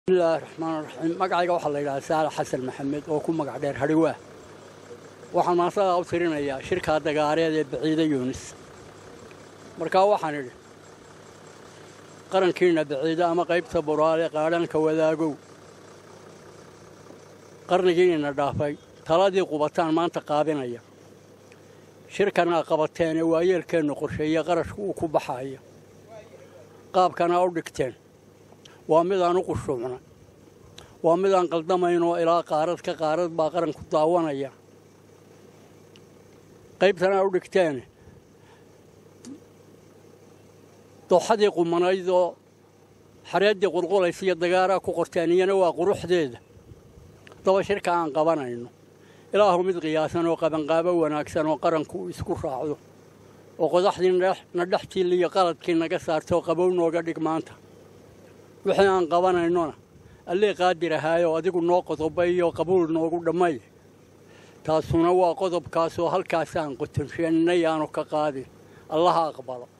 بسم الله الرحمن الرحيم magacayga waxa la yiraahdaa Saalax Xasan Maxamed oo ku magac dheer Hariwa waxaan maasada u tirinayaa shirka dagaareed ee Baciida Yunis markaa waxaan idhi qarankiina Baciida ama qaybta Buraale qaadanka wadaagow qarnigiina dhaafay taladii qubataan maanta qaabinaya shirkana qabateen waayeelkeena qorsheeyay qarashku uu ku baxayo qaabkana u dhigteen waa mid aan u qushuucna waa mid aan qaldamayno ilaa qaarad baa qaranku daawanaya qaybtana u dhigteen dooxadii qumanayd oo xareedii qulqulaysa iyo dagaaraa ku qorteen iyana waa quruxdeeda daba shirka aan qabanayno ilaahu mid qiyaasan oo qabanqaabo wanaagsan oo qaranku isku raacdo oo qodaxdii nadhaxtii iyo qaladkii naga saarto qabow nooga dhig maanta wixii aan qabanaynona allee qaadir ahaayo adigu noo qodobay iyo qabuul noogu dhamay taasuna waa qodobkaas oo halkaas aan qotonsheenay aanu ka qaadin allaha aqbalo